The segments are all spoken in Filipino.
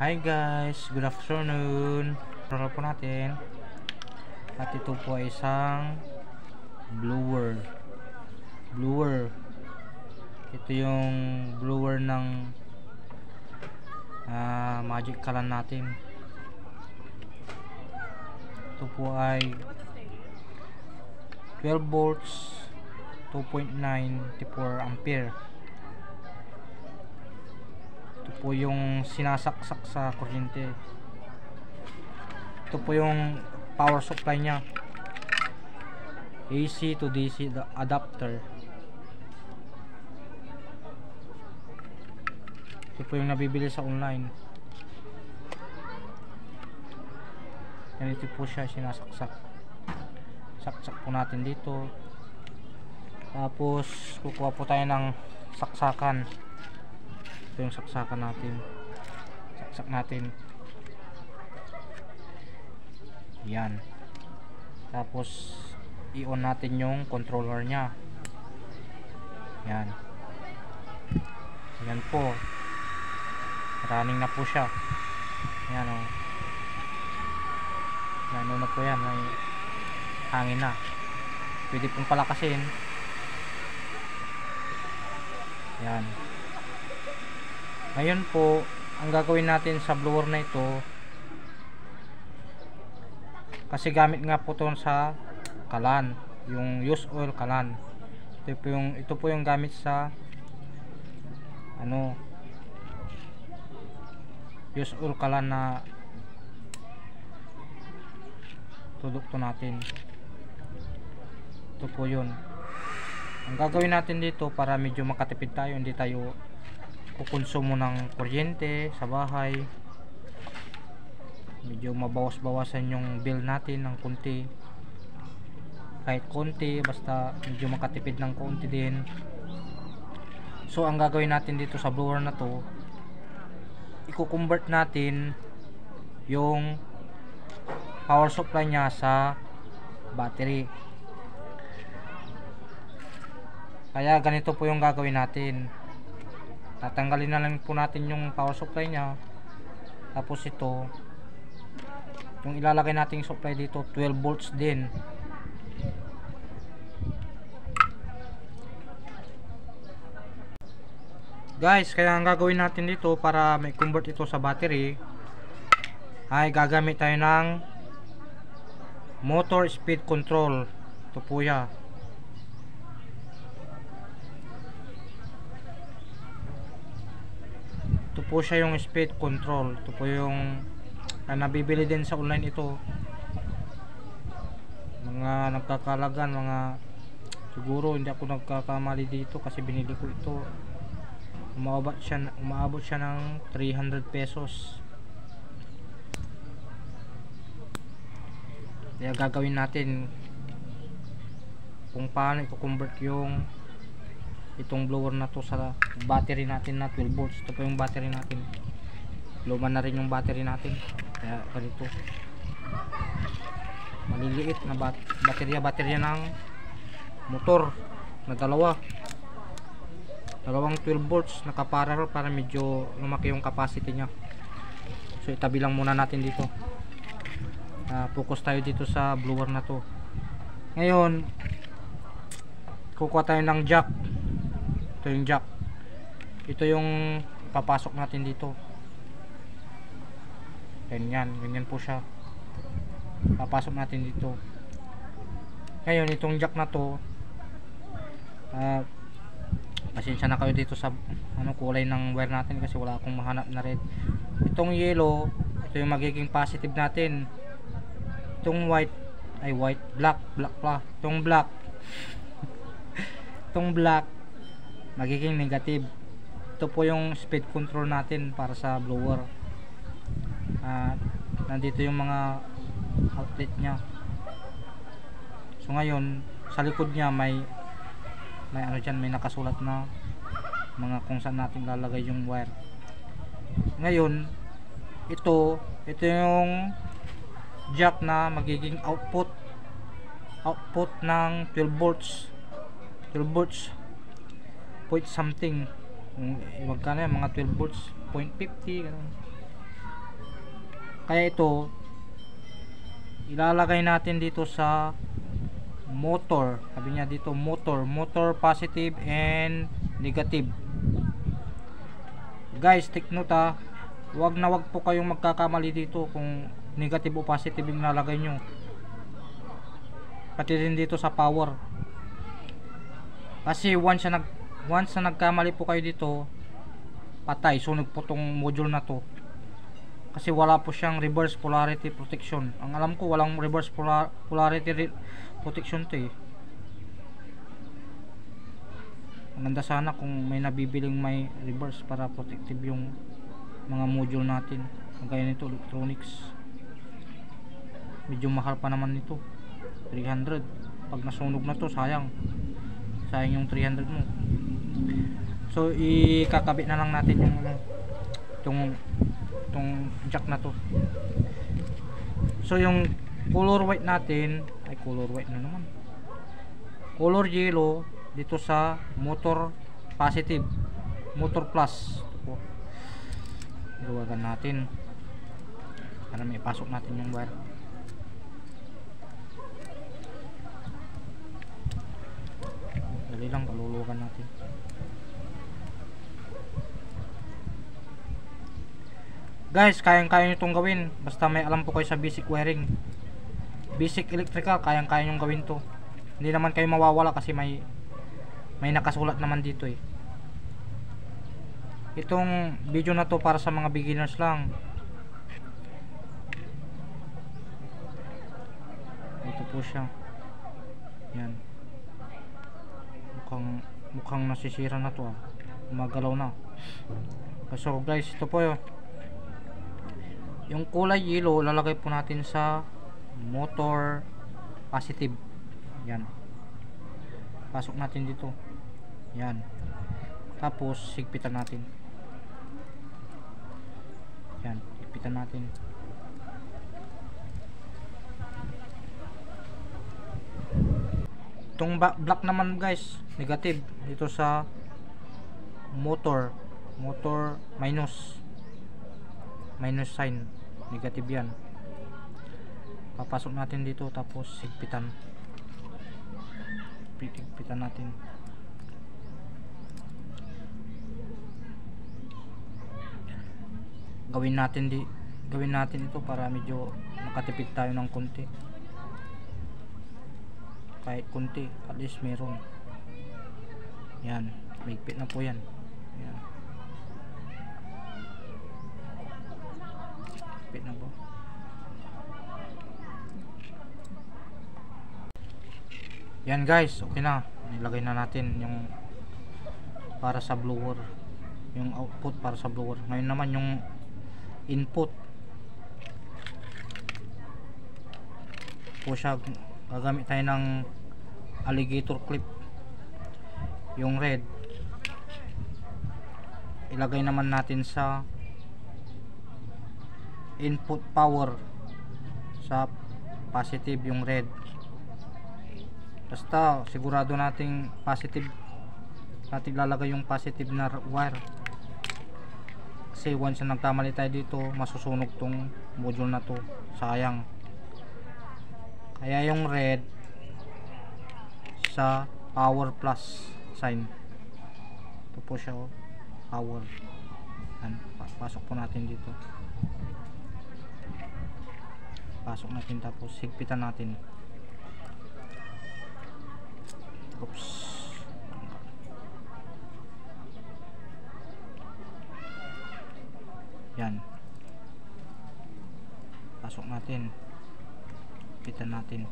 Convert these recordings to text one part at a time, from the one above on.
Hi guys, good afternoon. Roll po natin. At ito po ay isang blower. Ito yung blower ng Magic Kalan natin. Ito po ay 12 volts, 2.94 ampere. Ito po yung sinasaksak sa kuryente. Ito po yung power supply nya, AC to DC adapter. Ito po yung nabibili sa online. Ganito po siya sinasaksak. Saksak po natin dito. Tapos kukuha po tayo ng saksakan. Ito yung saksakan natin. Saksak natin. Yan. Tapos i-on natin yung controller nya. Yan. Yan po. Running na po siya. Yan o. Yan na po yan. May hangin na. Pwede pong palakasin. Yan. Ngayon po, ang gagawin natin sa blower na ito, kasi gamit nga po ito sa kalan, yung used oil kalan. Ito po yung gamit sa used oil kalan na produkto natin. Ito po yun. Ang gagawin natin dito para medyo makatipid tayo, hindi tayo kukonsumo ng kuryente sa bahay, medyo mabawas-bawasan yung bill natin ng konti, kahit konti, basta medyo makatipid ng konti din. So ang gagawin natin dito sa blower na to, i-convert natin yung power supply nya sa battery. Kaya ganito po yung gagawin natin. Tatanggalin na lang po natin yung power supply nya. Tapos ito, yung ilalagay nating supply dito, 12 volts din. Guys, kaya ang gagawin natin dito para may convert ito sa battery, ay gagamit tayo ng motor speed control. Ito po yan. Ito po siya yung speed control. Ito po yung nabibili din sa online ito. Mga nagkakalagan, siguro hindi ako nagkakamali dito kasi binili ko ito. Umaabot siya ng 300 pesos. Kaya gagawin natin kung paano i-convert yung itong blower na to sa battery natin na 12 volts. Ito po yung battery natin. Luma na rin yung battery natin. Kaya ganito. Maliliit na baterya ng motor na dalawang 12 volts nakaparallel para medyo lumaki yung capacity nya. So itabi lang muna natin dito. Focus tayo dito sa blower na to. Ngayon kukuha tayo ng jack. Ito yung jack. Ito yung papasok natin dito. Ganyan po siya. Papasok natin dito. Ngayon itong jack na to, pasensya na kayo dito sa kulay ng wire natin kasi wala akong mahanap na red. Itong yellow, ito yung magiging positive natin. Itong black pala. Itong black magiging negative. Ito po yung speed control natin para sa blower. Nandito yung mga outlet nya. So ngayon sa likod nya may may nakasulat na mga kung saan natin lalagay yung wire. Ngayon ito yung jack na magiging output ng 12 volts point something. Magkano yan, mga 12 volts 0.50 ganun. Kaya ito ilalagay natin dito sa motor. Sabi niya dito motor positive and negative. Guys, take note ha, wag po kayong magkakamali dito kung negative o positive yung nalagay nyo. Pati din dito sa power, kasi once na nagkamali po kayo dito, patay, sunog po tong module na to. Kasi wala po siyang reverse polarity protection. Ang alam ko walang reverse polarity protection to eh. Maganda sana kung may nabibiling may reverse para protective yung mga module natin. Kagaya nito electronics, medyo mahal pa naman nito, 300. Pag nasunog na to, sayang yung 300 mo. So ikakabit na lang natin yung itong jack na to. So yung color white natin ay color white na naman, color yellow dito sa motor positive, motor plus. Luwagan natin para may pasok natin yung wire. Dali lang, paluluwagan natin. Guys, kayang-kaya nyo itong gawin basta may alam po kayo sa basic wiring, basic electrical. Kayang-kaya nyo gawin to, hindi naman kayo mawawala kasi may nakasulat naman dito eh. Itong video na to para sa mga beginners lang. Ito po siya, yan. Mukhang nasisira na to ah, gumagalaw na. So guys, ito po yun. Yung kulay yellow lalagay po natin sa motor positive. Yan. Pasok natin dito. Yan. Tapos higpitan natin. Yan, higpitan natin. Itong black naman guys, negative dito sa motor minus sign, negative yan. Papasok natin dito tapos higpitan natin. Gawin natin ito para medyo makatipid tayo ng konti, kahit konti, at least meron. Yan, mahigpit na po yan. Yan, higpit na po. Yan guys, okay na. Nilagay na natin yung para sa blower, yung output para sa blower. Ngayon naman yung input po siya. Gagamit tayo ng alligator clip. Yung red ilagay naman natin sa input power, sa positive yung red. Basta sigurado nating positive natin lalagay yung positive na wire, kasi once na nagkamali tayo dito, masusunog tong module na to, sayang. Kaya yung red sa power plus sign. Ito po siya oh, power. Yan, pasok po natin dito. Pasok natin tapos higpitan natin. Oops. Yan. Pasok natin. Higpitan natin.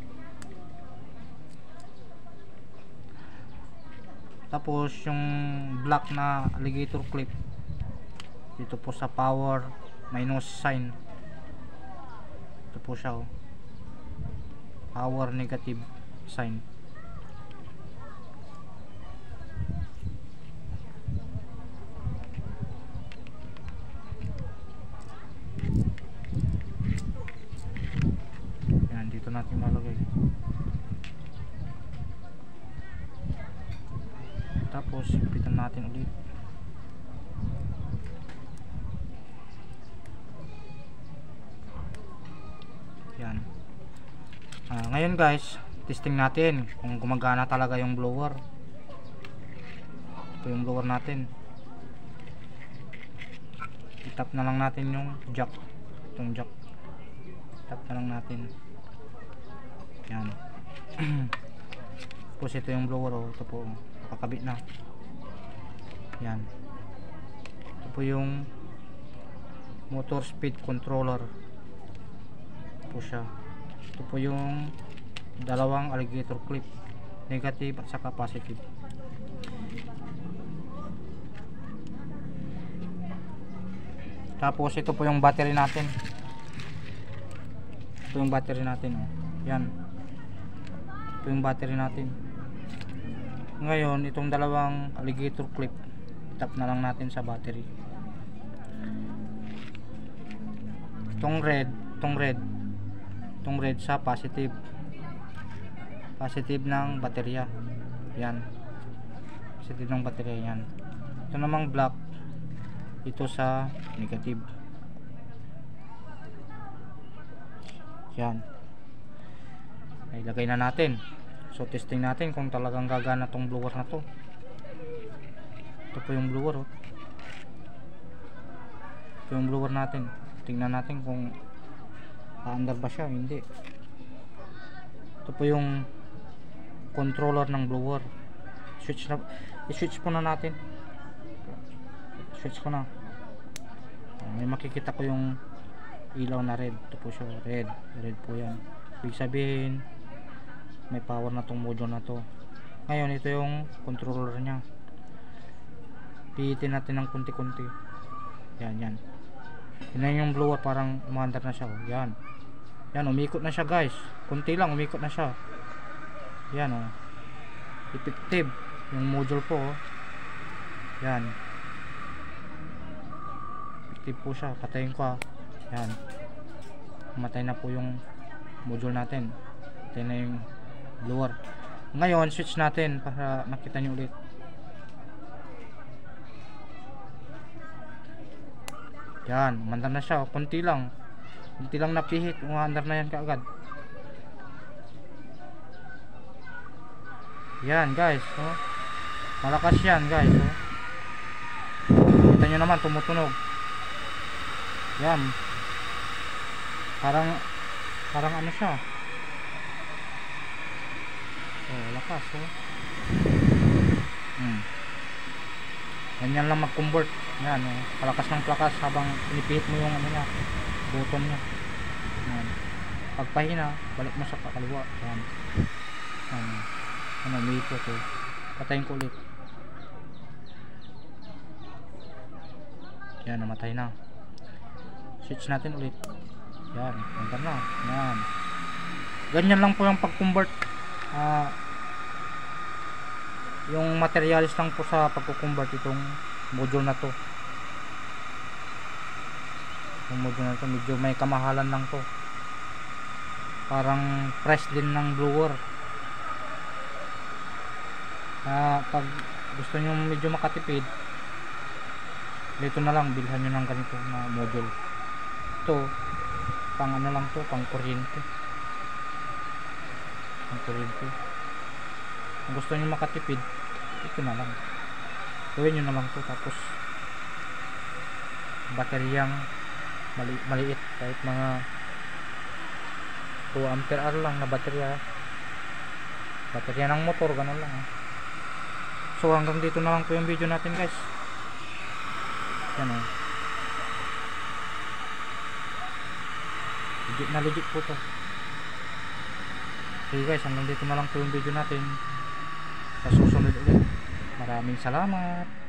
Tapos yung black na alligator clip dito po sa power minus sign. Ito po siya oh, power negative sign. Yan, dito natin malagay. Tapos higpitan natin ulit. ngayon guys, testing natin kung gumagana talaga yung blower. Ito yung blower natin. I-tap na lang natin yung jack. Itong jack. Tap na lang natin. Yan. Tapos ito yung blower, oh. Ito po, nakakabit na. Yan. Ito po yung motor speed controller. Ito po siya. Ito po yung dalawang alligator clip, negative at saka positive. Tapos ito po yung battery natin. Ito yung battery natin, oh. Yan. Ito yung battery natin. Ngayon, itong dalawang alligator clip, tap na lang natin sa battery. Itong red sa positive. Positive ng baterya. Yan. Positive ng baterya yan. Ito namang black, ito sa negative. Yan. Ilagay na natin. So testing natin kung talagang gagana tong blower na to. Ito po yung blower, oh. Ito yung blower natin. Tingnan natin kung aandar ba siya, hindi. Ito po yung controller ng blower. I-switch po na natin. Switch ko na. May makikita ko yung ilaw na red. Ito po siya, red po yan. Ibig sabihin may power na tong module na to. Ngayon ito yung controller nya. Pihitin natin ng kunti-kunti. Yan. Yan yung blower, parang umandar na siya, oh. Yan, umikot na siya guys. Kunti lang, umikot na siya. Yan, oh. Effective yung module po, oh. Yan. Effective po siya. Patayin ko, ah. Yan. Matay na po yung module natin. Matay na yung blower. Ngayon, switch natin para makita nyo ulit. Yan, umandar na siya, oh. Kunti lang napihit, umandar na yan kaagad. Yan guys, oh. Malakas yan guys, oh. Kita nyo naman, tumutunog. Yan. Parang ano siya. Oh, lakas, oh. Ganyan lang mag-convert. Yan, oh. Palakas ng plakas habang pinipihit mo yung ano niya, button niya. Yan. Pagpahina, balik mo sa kaliwa. Yan. May ito to. Patayin ko ulit. Yan, namatay na. Switch natin ulit. Yan, andar na. Yan. Ganyan lang po yung pag-convert. Yung materials lang po sa pagko-convert itong module na to. Yung module na to medyo may kamahalan lang to. Parang price din ng blower. Pag gusto nyo medyo makatipid, dito na lang bilhan nyo ng ganito na module. Ito pang ano lang to, pang kuryente. Kung gusto nyo makatipid, ito na lang, gawin nyo na lang to. Tapos bateryang maliit, kahit mga 2 ampere hour lang na baterya ng motor, ganun lang, eh. So hanggang dito na lang po yung video natin guys. Yan, oh. Legit po to. Okay guys, hanggang dito na lang po yung video natin. Sa susunod ulit. Maraming salamat.